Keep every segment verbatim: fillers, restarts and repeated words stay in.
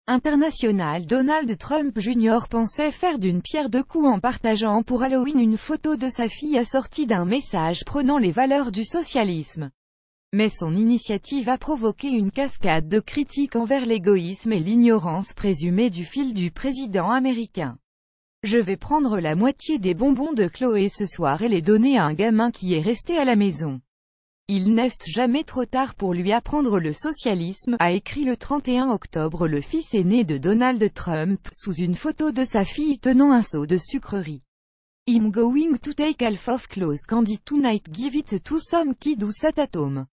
International. Donald Trump junior pensait faire d'une pierre deux coups en partageant pour Halloween une photo de sa fille assortie d'un message prônant les valeurs du socialisme. Mais son initiative a provoqué une cascade de critiques envers l'égoïsme et l'ignorance présumée du fil du président américain. Je vais prendre la moitié des bonbons de Chloé ce soir et les donner à un gamin qui est resté à la maison. Il n'est jamais trop tard pour lui apprendre le socialisme, a écrit le trente et un octobre le fils aîné de Donald Trump, sous une photo de sa fille tenant un seau de sucrerie. I'm going to take half of Chloe's candy tonight, give it to some kid who sat at home.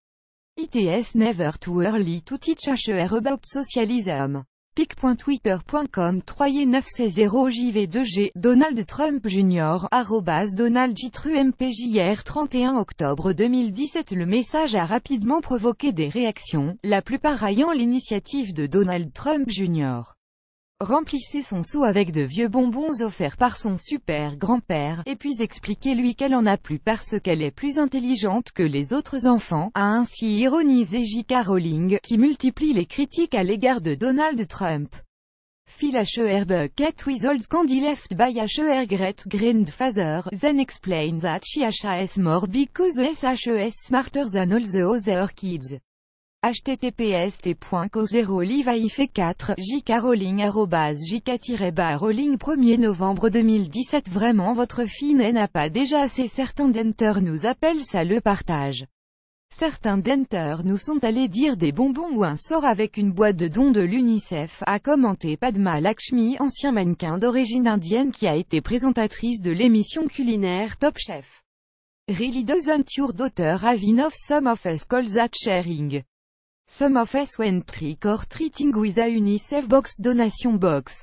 It's never too early to teach a child about socialism. pic point twitter point com trois neuf zéro J V deux G, Donald Trump junior, arrobas Donald J Trump J R trente et un octobre deux mille dix-sept. Le message a rapidement provoqué des réactions, la plupart ayant l'initiative de Donald Trump junior Remplissez son seau avec de vieux bonbons offerts par son super-grand-père, et puis expliquez-lui qu'elle en a plus parce qu'elle est plus intelligente que les autres enfants, a ainsi ironisé J K Rowling, qui multiplie les critiques à l'égard de Donald Trump. Fill her bucket with old candy left by her great grandfather, then explain that she has more because she's smarter than all the other kids. H T T P S T point co zéro Levi quatre, J K Rowling arobase J K-Rowling premier novembre deux mille dix-sept. Vraiment votre fille n'a pas déjà assez. Certains denteurs nous appellent ça le partage. Certains denteurs nous sont allés dire des bonbons ou un sort avec une boîte de dons de l'UNICEF, a commenté Padma Lakshmi, ancien mannequin d'origine indienne qui a été présentatrice de l'émission culinaire Top Chef. Really doesn't your daughter have enough? Some of us call that sharing. Some of us went trick or treating with a UNICEF box donation box.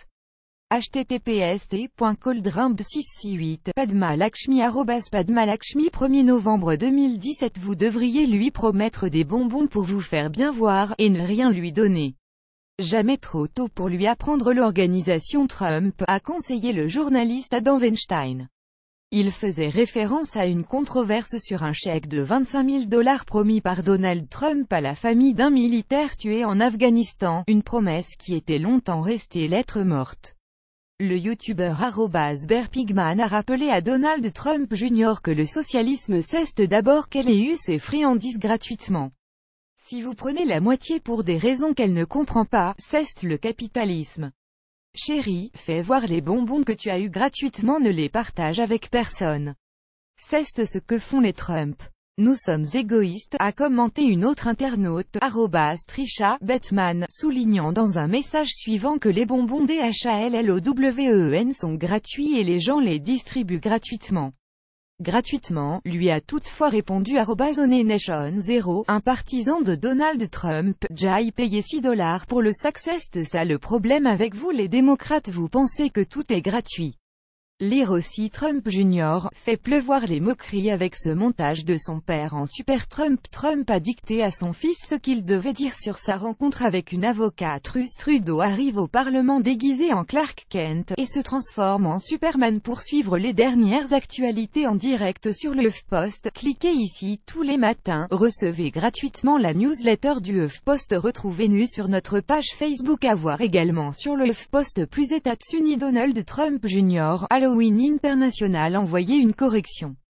H T T P S T point coldrimb six six huit, Padma Lakshmi arobase Padma Lakshmi premier novembre deux mille dix-sept. Vous devriez lui promettre des bonbons pour vous faire bien voir, et ne rien lui donner. Jamais trop tôt pour lui apprendre l'organisation Trump, a conseillé le journaliste Adam Weinstein. Il faisait référence à une controverse sur un chèque de vingt-cinq mille dollars promis par Donald Trump à la famille d'un militaire tué en Afghanistan, une promesse qui était longtemps restée lettre morte. Le youtubeur arobase Bear Pigman a rappelé à Donald Trump junior que le socialisme c'est d'abord qu'elle ait eu ses friandises gratuitement. Si vous prenez la moitié pour des raisons qu'elle ne comprend pas, c'est le capitalisme. Chérie, fais voir les bonbons que tu as eus gratuitement, ne les partage avec personne. C'est ce que font les Trump. Nous sommes égoïstes, a commenté une autre internaute, arobase Trisha Batman, soulignant dans un message suivant que les bonbons D H A L L O W E N sont gratuits et les gens les distribuent gratuitement. Gratuitement, lui a toutefois répondu arobase onenation zéro, un partisan de Donald Trump, j'ai payé six dollars pour le sac. C'est ça le problème avec vous les démocrates, vous pensez que tout est gratuit. Lire aussi Trump junior fait pleuvoir les moqueries avec ce montage de son père en Super Trump. Trump a dicté à son fils ce qu'il devait dire sur sa rencontre avec une avocate russe. Trudeau arrive au Parlement déguisé en Clark Kent, et se transforme en Superman pour suivre les dernières actualités en direct sur le HuffPost. Cliquez ici tous les matins, recevez gratuitement la newsletter du HuffPost. Retrouvez-nous sur notre page Facebook, à voir également sur le HuffPost plus. États-Unis. Donald Trump junior Halloween international. Envoyez une correction.